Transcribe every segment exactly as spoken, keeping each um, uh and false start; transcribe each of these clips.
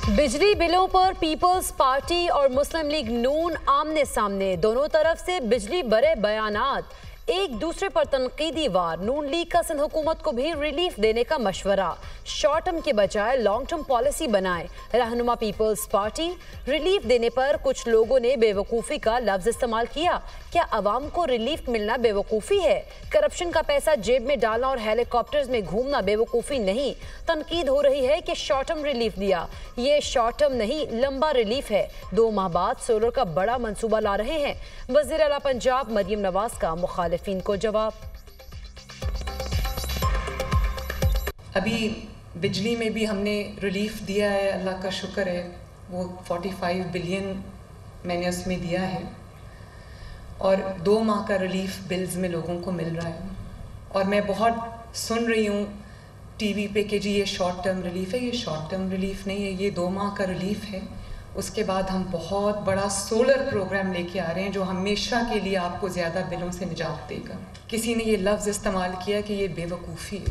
बिजली बिलों पर पीपल्स पार्टी और मुस्लिम लीग नून आमने सामने, दोनों तरफ से बिजली बरे बयानात, एक दूसरे पर तनकीदी वार। नून लीग का सिंध हुकूमत को भी रिलीफ देने का मशवरा, शॉर्ट टर्म के बजाय लॉन्ग टर्म पॉलिसी बनाए। रहनुमा पीपल्स पार्टी, रिलीफ देने पर कुछ लोगों ने बेवकूफ़ी का लफ्ज़ इस्तेमाल किया। क्या अवाम को रिलीफ मिलना बेवकूफ़ी है? करप्शन का पैसा जेब में डालना और हेलीकॉप्टर्स में घूमना बेवकूफ़ी नहीं। तनकीद हो रही है कि शॉर्ट टर्म रिलीफ दिया, ये शॉर्ट टर्म नहीं लंबा रिलीफ है। दो माह बाद सोलर का बड़ा मंसूबा ला रहे हैं। वज़ीर आला पंजाब मरियम नवाज का मुखालिफिन को जवाब। अभी बिजली में भी हमने रिलीफ दिया है, अल्लाह का शुक्र है। वो पैंतालीस बिलियन मैंने उसमें दिया है और दो माह का रिलीफ बिल्स में लोगों को मिल रहा है। और मैं बहुत सुन रही हूँ टीवी पे कि जी ये शॉर्ट टर्म रिलीफ है। ये शॉर्ट टर्म रिलीफ नहीं है, ये दो माह का रिलीफ है। उसके बाद हम बहुत बड़ा सोलर प्रोग्राम लेके आ रहे हैं जो हमेशा के लिए आपको ज़्यादा बिलों से निजात देगा। किसी ने ये लफ्ज़ इस्तेमाल किया कि ये बेवकूफ़ी है,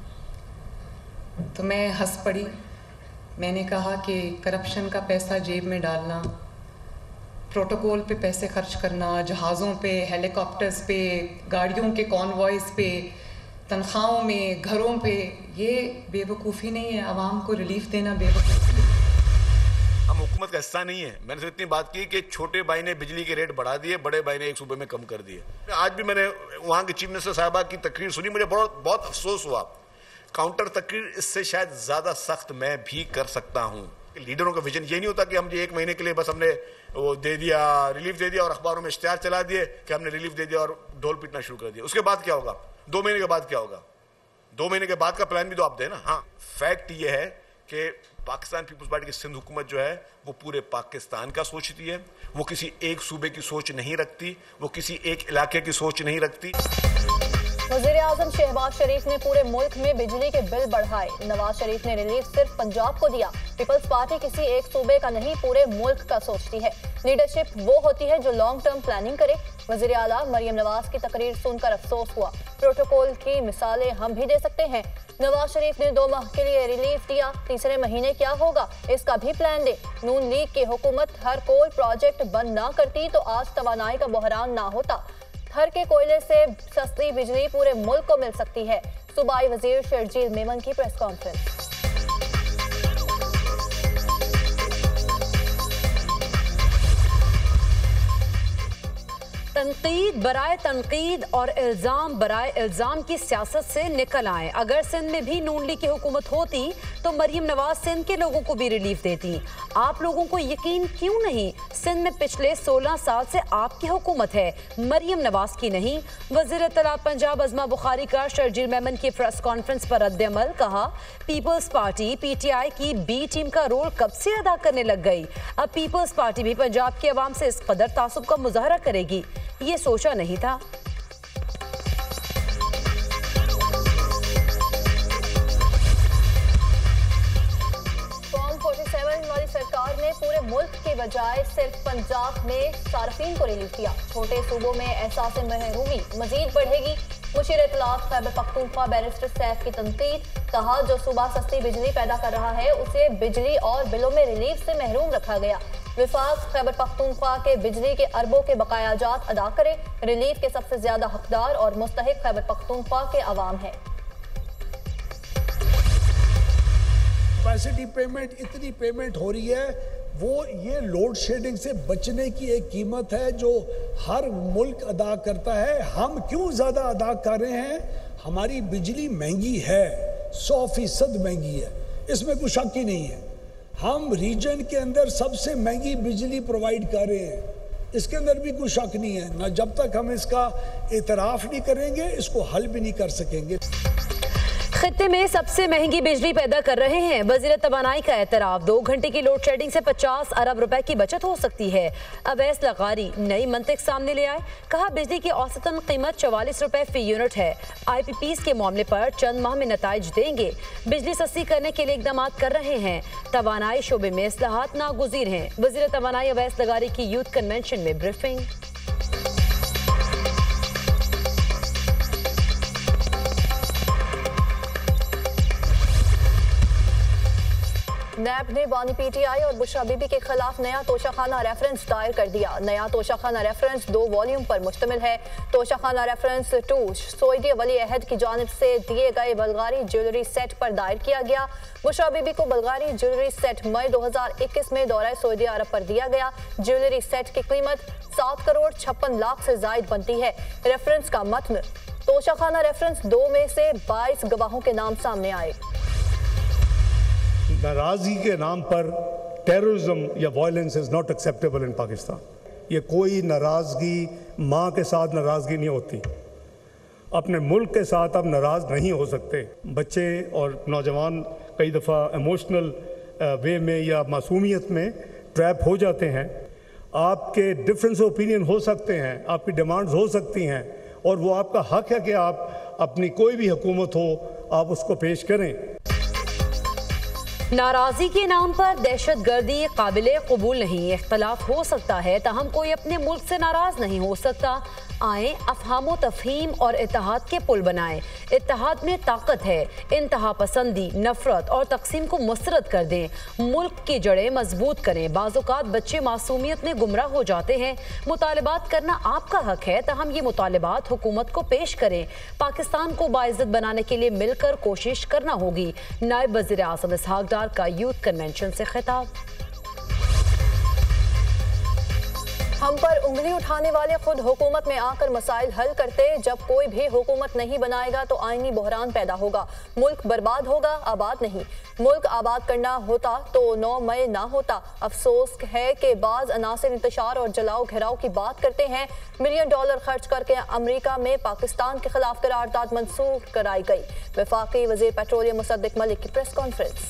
तो मैं हंस पड़ी। मैंने कहा कि करप्शन का पैसा जेब में डालना, प्रोटोकॉल पे पैसे खर्च करना, जहाज़ों पे, हेलीकॉप्टर्स पे, गाड़ियों के कॉन्वॉयज़ पे, तनख्वाहों में, घरों पे, ये बेवकूफ़ी नहीं है। आवाम को रिलीफ देना बेवकूफ़ी है। हम हुकूमत का हिस्सा नहीं है। मैंने सिर्फ इतनी बात की कि छोटे भाई ने बिजली के रेट बढ़ा दिए, बड़े भाई ने एक सूबे में कम कर दिए। आज भी मैंने वहाँ के चीफ मिनिस्टर साहबा की तकरीर सुनी, मुझे बहुत बहुत अफसोस हुआ। काउंटर तकरीर इससे शायद ज़्यादा सख्त मैं भी कर सकता हूँ। लीडरों का विजन ये नहीं होता कि हम ये एक महीने के लिए बस हमने वो दे दिया, रिलीफ दे दिया और अखबारों में इश्तिहार चला दिए कि हमने रिलीफ दे दिया और ढोल पीटना शुरू कर दिया। उसके बाद क्या होगा? दो महीने के बाद क्या होगा? दो महीने के बाद का प्लान भी तो आप दें ना। हाँ, फैक्ट ये है कि पाकिस्तान पीपल्स पार्टी की सिंध हुकूमत जो है वो पूरे पाकिस्तान का सोचती है। वो किसी एक सूबे की सोच नहीं रखती, वो किसी एक इलाके की सोच नहीं रखती। वज़ीर आज़म शहबाज शरीफ ने पूरे मुल्क में बिजली के बिल बढ़ाए। नवाज शरीफ ने रिलीफ सिर्फ पंजाब को दिया। पीपल्स पार्टी किसी एक सूबे का नहीं, पूरे मुल्क का सोचती है। लीडरशिप वो होती है जो लॉन्ग टर्म प्लानिंग करे। वज़ीर आला मरियम नवाज की तकरीर सुनकर अफसोस हुआ। प्रोटोकॉल की मिसालें हम भी दे सकते हैं। नवाज शरीफ ने दो माह के लिए रिलीफ दिया, तीसरे महीने क्या होगा इसका भी प्लान दे। नून लीग की हुकूमत हर कोल प्रोजेक्ट बंद ना करती तो आज तवानाई का बहरान ना होता। थर के कोयले से सस्ती बिजली पूरे मुल्क को मिल सकती है। सूबाई वजीर शर्जील मेमन की प्रेस कॉन्फ्रेंस। तनकीद बराए तनकीद और इल्ज़ाम बराए इल्ज़ाम की सियासत से निकल आए। अगर सिंध में भी नून लीग की हुकूमत होती तो मरियम नवाज सिंध के लोगों को भी रिलीफ देती। आप लोगों को यकीन क्यों नहीं? सिंध में पिछले सोलह साल से आपकी हुकूमत है, मरियम नवाज की नहीं। वज़ीर इत्तलात पंजाब अज़मा बुखारी का शर्जील मेमन की प्रेस कॉन्फ्रेंस पर रद्द-ए-अमल। कहा, पीपल्स पार्टी पीटीआई की बी टीम का रोल कब से अदा करने लग गई। अब पीपल्स पार्टी भी पंजाब के अवाम से इस कदर तासुब का मुजाहरा करेगी, ये सोचा नहीं था। फॉर्म सैंतालीस वाली सरकार ने पूरे मुल्क के बजाय सिर्फ पंजाब में सार्फिन को रिलीफ दिया। छोटे सूबों में एहसास महरूमी मजीद बढ़ेगी। मुशीर इत्तलात खैबर पख्तूनख्वा बैरिस्टर सैफ की तनकीद। कहा, जो सूबा सस्ती बिजली पैदा कर रहा है उसे बिजली और बिलों में रिलीफ से महरूम रखा गया। विफाक खैबर पख्तूनख्वा के बिजली के अरबों के बकायाजात अदा करे। रिलीफ के सबसे ज्यादा हकदार और मुस्तहिक खैबर पख्तूनख्वा के अवाम है। कैपेसिटी पेमेंट इतनी पेमेंट हो रही है, वो ये लोड शेडिंग से बचने की एक कीमत है जो हर मुल्क अदा करता है। हम क्यों ज़्यादा अदा कर रहे हैं? हमारी बिजली महंगी है, सौ फीसद महंगी है, इसमें कोई शक ही नहीं है। हम रीजन के अंदर सबसे महंगी बिजली प्रोवाइड कर रहे हैं, इसके अंदर भी कोई शक नहीं है ना। जब तक हम इसका एतराफ़ नहीं करेंगे इसको हल भी नहीं कर सकेंगे। खित्ते में सबसे महंगी बिजली पैदा कर रहे हैं। वज़ीर तवानाई का एतराफ़। दो घंटे की लोड शेडिंग से पचास अरब रुपए की बचत हो सकती है। अवैस लगारी नई मंतिक सामने ले आए। कहा, बिजली की औसतन कीमत चवालीस रुपए फी यूनिट है। आई पी पीज़ के मामले पर चंद माह में नताइज देंगे। बिजली सस्ती करने के लिए इकदाम कर रहे हैं। तवानाई शोबे में इस्लाहात नागुज़ीर हैं। वज़ीर तवानाई अवैस लगारी की यूथ कन्वेंशन में ब्रीफिंग। नैब ने बानी पीटीआई और बुशरा बीबी के खिलाफ नया तोशाखाना रेफरेंस दायर कर दिया। नया तोशाखाना रेफरेंस दो वॉल्यूम पर मुश्तमिल है। तोशाखाना रेफरेंस टू सऊदी वली अहद की जानिब से दिए गए बल्गारी ज्वेलरी सेट पर दायर किया गया। बुशरा बीबी को बल्गारी ज्वेलरी सेट मई दो हजार इक्कीस में दौरा सऊदी अरब पर दिया गया। ज्वेलरी सेट की कीमत सात करोड़ छप्पन लाख से जायद बनती है। रेफरेंस का मतन तोशाखाना रेफरेंस दो में से बाईस गवाहों के नाम सामने आए। नाराजगी के नाम पर टेररिज्म या violence is not acceptable in Pakistan. ये कोई नाराजगी माँ के साथ नाराजगी नहीं होती। अपने मुल्क के साथ आप नाराज नहीं हो सकते। बच्चे और नौजवान कई दफ़ा इमोशनल वे में या मासूमियत में ट्रैप हो जाते हैं। आपके डिफरेंस ओपिनियन हो सकते हैं, आपकी डिमांड्स हो सकती हैं और वो आपका हक है कि आप अपनी कोई भी हुकूमत हो आप उसको पेश करें। नाराजी के नाम पर दहशत गर्दी काबिले कबूल नहीं। इख्तलाफ हो सकता है ताहम कोई अपने मुल्क से नाराज नहीं हो सकता। आए अफहामो तफहीम और इत्तेहाद के पुल बनाएं। इत्तेहाद में ताकत है। इंतहा पसंदी, नफरत और तकसीम को मुस्तरद कर दें। मुल्क की जड़ें मजबूत करें। बाज़-औक़ात बच्चे मासूमियत में गुमराह हो जाते हैं। मुतालबात करना आपका हक है, ताहम ये मुतालबात हुकूमत को पेश करें। पाकिस्तान को बाइज़्ज़त बनाने के लिए मिलकर कोशिश करना होगी। नायब वज़ीर आज़म इसहाक डार का यूथ कन्वेंशन से खिताब। हम पर उंगली उठाने वाले खुद हुकूमत में आकर मसाइल हल करते। जब कोई भी हुकूमत नहीं बनाएगा तो आईनी बहरान पैदा होगा। मुल्क बर्बाद होगा, आबाद नहीं। मुल्क आबाद करना होता तो नौ मई ना होता। अफसोस है कि बाज अनासिर इंतशार और जलाओ घेराव की बात करते हैं। मिलियन डॉलर खर्च करके अमरीका में पाकिस्तान के खिलाफ करारदाद मंसूर कराई गई। वफाकी वजीर पेट्रोलियम मुसद्दिक मलिक की प्रेस कॉन्फ्रेंस।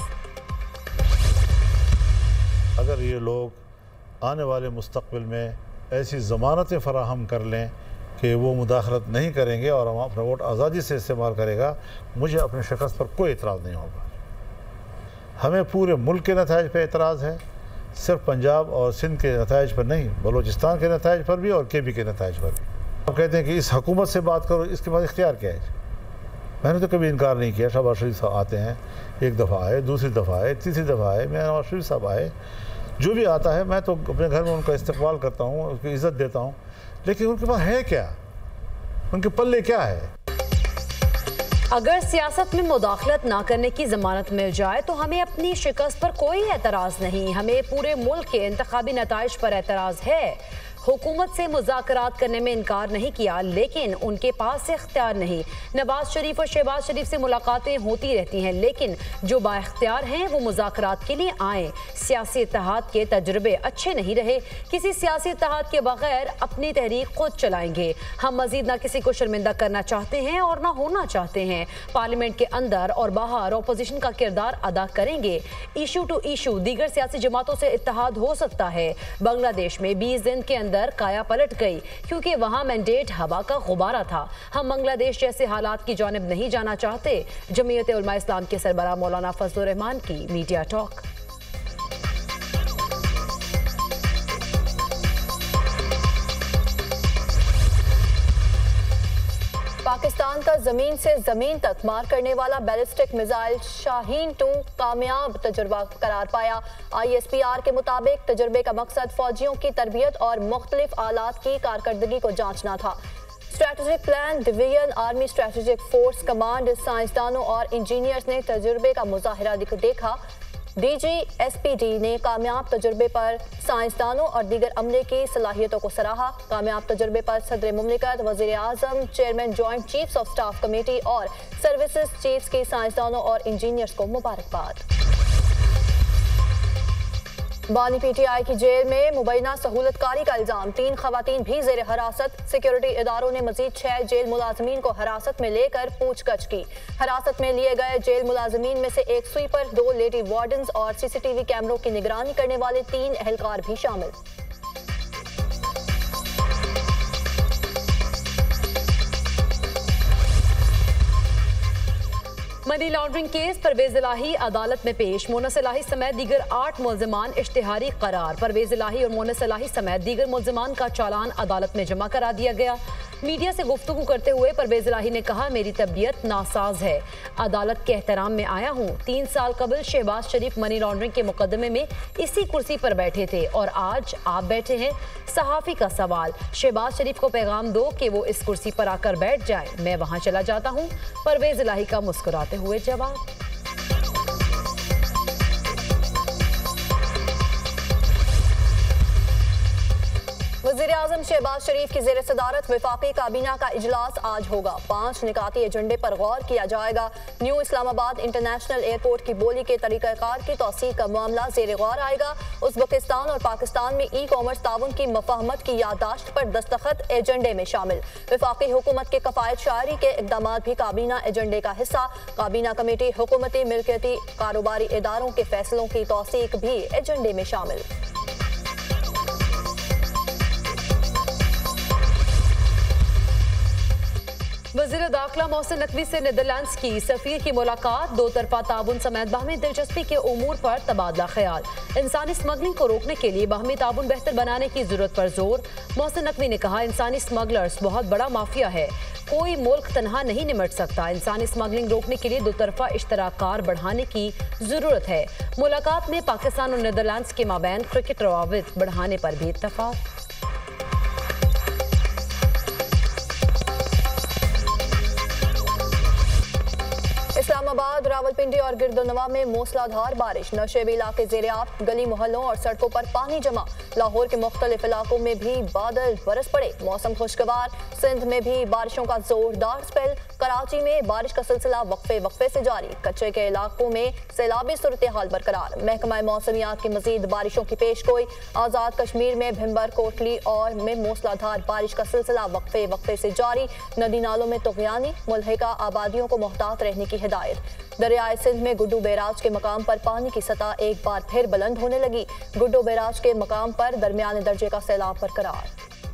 अगर ये लोग आने वाले मुस्तक़बिल में ऐसी ज़मानतें फ़राहम कर लें कि वो मुदाखलत नहीं करेंगे और हम अपना वोट आज़ादी से इस्तेमाल करेगा, मुझे अपने शिकस्त पर कोई एतराज़ नहीं होगा। हमें पूरे मुल्क के नताइज पर एतराज़ है, सिर्फ पंजाब और सिंध के नताइज पर नहीं, बलूचिस्तान के नताइज पर भी और के बी के नताइज पर भी। आप कहते हैं कि इस हुकूमत से बात करो, इसके बाद इख्तियार क्या है? मैंने तो कभी इनकार नहीं किया। शहबाज शरीफ साहब आते हैं, एक दफ़ा आए, दूसरी दफ़ा आए, तीसरी दफ़ा आए, मैं नवाज शरीफ साहब आए, जो भी आता है मैं तो अपने घर में उनका इस्तकबाल करता हूँ, उसकी इज़्ज़त देता हूँ। लेकिन उनके पास है क्या? उनके पल्ले क्या है? अगर सियासत में मुदाखलत ना करने की जमानत मिल जाए तो हमें अपनी शिकस्त पर कोई एतराज़ नहीं। हमें पूरे मुल्क के इंतखाबी नताइज पर एतराज़ है। हुकूमत से मुज़ाकरात करने में इनकार नहीं किया, लेकिन उनके पास इख्तियार नहीं। नवाज शरीफ और शहबाज शरीफ से मुलाकातें होती रहती हैं, लेकिन जो बाइख्तियार हैं वो मुज़ाकरात के लिए आएँ। सियासी इत्तेहाद के तजुर्बे अच्छे नहीं रहे। किसी सियासी इत्तेहाद के बगैर अपनी तहरीक खुद चलाएंगे। हम मजीद ना किसी को शर्मिंदा करना चाहते हैं और ना होना चाहते हैं। पार्लियामेंट के अंदर और बाहर अपोजिशन का किरदार अदा करेंगे। इशू टू इशू दीगर सियासी जमातों से इत्तेहाद हो सकता है। बांग्लादेश में बीस दिन के अंदर काया पलट गई क्योंकि वहां मैंडेट हवा का गुब्बारा था। हम बांग्लादेश जैसे हालात की जानिब नहीं जाना चाहते। जमीयत उलमा इस्लाम के सरबराह मौलाना फजलुर रहमान की मीडिया टॉक। पाकिस्तान का जमीन से जमीन तक मार करने वाला बैलिस्टिक मिसाइल शाहीन टू कामयाब तजुर्बा करार पाया। आई एस पी आर के मुताबिक तजुर्बे का मकसद फौजियों की तरबियत और मुख्तलिफ आलात की कारकर्दगी को जांचना था। Strategic plan division army strategic force command साइंसदानों और इंजीनियर्स ने तजुर्बे का मुजाहिरा देखा। D G S P D ने कामयाब तजुर्बे पर साइंसदानों और दीगर अमले की सलाहियतों को सराहा। कामयाब तजुर्बे पर सदर मुमलिकत, वज़ीर आज़म, chairman joint chiefs of staff committee और सर्विसेज चीफ्स की साइंसदानों और इंजीनियर्स को मुबारकबाद। बानी पीटीआई की जेल में मुबैना सहूलतकारी का इल्जाम। तीन खवातीन भी जेर हरासत। सिक्योरिटी इदारों ने मजीद छह जेल मुलाजमीन को हिरासत में लेकर पूछगछ की। हिरासत में लिए गए जेल मुलाजमीन में से एक स्वीपर, दो लेडी वार्डन्स और सीसीटीवी कैमरों की निगरानी करने वाले तीन एहलकार भी शामिल। Money laundering case Pervaiz Elahi अदालत में पेश। मोनस इलाही समेत दीगर आठ मुल्जिमान इश्तिहारी करार। परवेज इलाही और मोनस इलाही समेत दीगर मुल्जिमान का चालान अदालत में जमा करा दिया गया। मीडिया से गुफ्तगू करते हुए परवेज इलाही ने कहा, मेरी तबीयत नासाज है, अदालत के एहतराम में आया हूँ। तीन साल कबल शहबाज शरीफ मनी लॉन्ड्रिंग के मुकदमे में इसी कुर्सी पर बैठे थे और आज आप बैठे हैं। सहाफी का सवाल, शहबाज शरीफ को पैगाम दो कि वो इस कुर्सी पर आकर बैठ जाए, मैं वहां चला जाता हूं। परवेज इलाही का मुस्कुराते हुए जवाब। वज़ीर-ए-आज़म शहबाज शरीफ की ज़ेर सदारत वफाकी काबीना का इजलास आज होगा। पांच निकाती एजेंडे पर गौर किया जाएगा। न्यू इस्लामाबाद इंटरनेशनल एयरपोर्ट की बोली के तरीक़ाकार की तौसीक़ का मामला ज़ेर गौर आएगा। उज़्बेकिस्तान और पाकिस्तान में ई कॉमर्स ताउन की मफाहमत की याददाश्त पर दस्तखत एजेंडे में शामिल। वफाकी हुकूमत के कफ़ायत शारी के इक़दाम भी काबीना एजेंडे का हिस्सा। काबीना कमेटी हुकूमती मिल्कियती कारोबारी इदारों के फैसलों की तौसीक़ भी एजेंडे में शामिल। वज़ीर दाखिला मोहसिन नकवी से नीदरलैंड्स की सफीर की मुलाकात। दो तरफा ताउन समेत बाहमी दिलचस्पी के उमूर पर तबादला ख्याल। इंसानी स्मगलिंग को रोकने के लिए बाहमी ताउन बेहतर बनाने की जरूरत पर जोर। मोहसिन नकवी ने कहा, इंसानी स्मगलर्स बहुत बड़ा माफिया है, कोई मुल्क तनहा नहीं निमट सकता। इंसानी स्मगलिंग रोकने के लिए दो तरफा इश्तराकार बढ़ाने की जरूरत है। मुलाकात में पाकिस्तान और नीदरलैंड्स के माबैन क्रिकेट रवाबित बढ़ाने पर भी इत्तफाक। इस्लामाबाद, रावलपिंडी और गिरदोनवा में मूसलाधार बारिश। नशेबी इलाके ज़ेर-आब, गली मोहल्लों और सड़कों पर पानी जमा। लाहौर के मुख्तलिफ इलाकों में भी बादल बरस पड़े। मौसम खुशगवार। सिंध में भी बारिशों का जोरदार स्पेल। कराची में बारिश का सिलसिला वक्फे वक्फे से जारी। कच्चे के इलाकों में सैलाबी सूरत हाल बरकरार। महकमा मौसमियात की मजीद बारिशों की पेशगोई। आज़ाद कश्मीर में भिम्बर, कोटली और में मूसलाधार बारिश का सिलसिला वक्फे वक्फे से जारी। नदी नालों में तुग़यानी, मुल्हिका आबादियों को मोहतात रहने की हिदायत। दरियाए सिंध में गुड्डू बैराज के मकाम पर पानी की सतह एक बार फिर बुलंद होने लगी। गुड्डू बैराज के मकाम पर दरमियाने दर्जे का सैलाब बरकरार।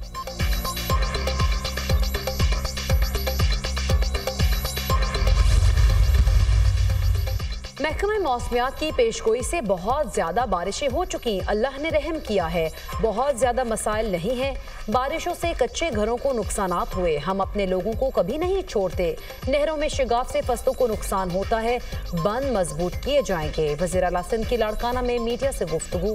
महकमा मौसमियात की पेशगोई से बहुत ज़्यादा बारिशें हो चुकी। अल्लाह ने रहम किया है, बहुत ज़्यादा मसाइल नहीं हैं। बारिशों से कच्चे घरों को नुकसानात हुए, हम अपने लोगों को कभी नहीं छोड़ते। नहरों में शिगाफ से फसलों को नुकसान होता है, बंद मजबूत किए जाएंगे। वज़ीर आला सिंध की लाड़काना में मीडिया से गुफ्तगू।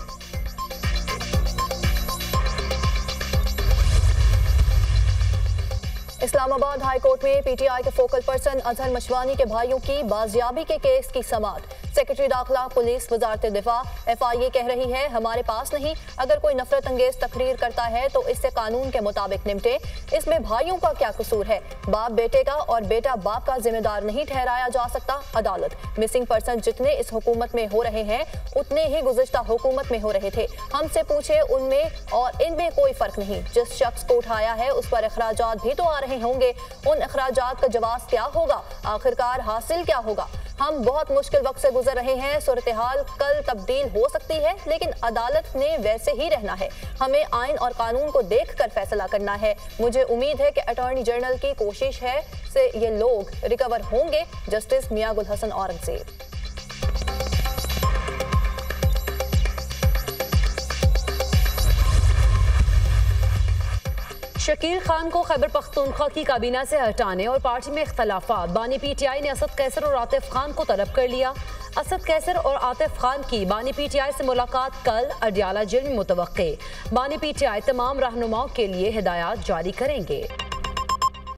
इस्लामाबाद हाई कोर्ट में पीटीआई के फोकल पर्सन अजहर मशवानी के भाइयों की बाजियाबी के केस की समाअत। सेक्रेटरी दाखिला, पुलिस, वजारत दिफा, एफ आई ए कह रही है, हमारे पास नहीं। अगर कोई नफरत अंगेज तकरीर करता है तो इससे कानून के मुताबिक निपटे। इसमें भाइयों का क्या कसूर है? बाप बेटे का और बेटा बाप का जिम्मेदार नहीं ठहराया जा सकता। अदालत, मिसिंग पर्सन जितने इस हुकूमत में हो रहे हैं उतने ही गुज़िश्ता हुकूमत में हो रहे थे। हमसे पूछे, उनमें और इनमें कोई फर्क नहीं। जिस शख्स को उठाया है उस पर अखराजात भी तो आ रहे होंगे। उन अखराजात का जवाब क्या होगा? आखिरकार हासिल क्या होगा? हम बहुत मुश्किल वक्त से गुजर रहे हैं। सूरत हाल कल तब्दील हो सकती है, लेकिन अदालत ने वैसे ही रहना है। हमें आइन और कानून को देख कर फैसला करना है। मुझे उम्मीद है कि अटॉर्नी जनरल की कोशिश है से ये लोग रिकवर होंगे। जस्टिस मियां गुल हसन औरंगजेब। शकील खान को खैबर पख्तूनख्वा की काबीना से हटाने और पार्टी में इख्तलाफात। बानी पीटीआई ने असद कैसर और आतिफ खान को तलब कर लिया। असद कैसर और आतिफ खान की बानी पीटीआई से मुलाकात कल अडियाला जेल में मुतवक्के। बानी पीटीआई तमाम रहनुमाओं के लिए हिदायत जारी करेंगे।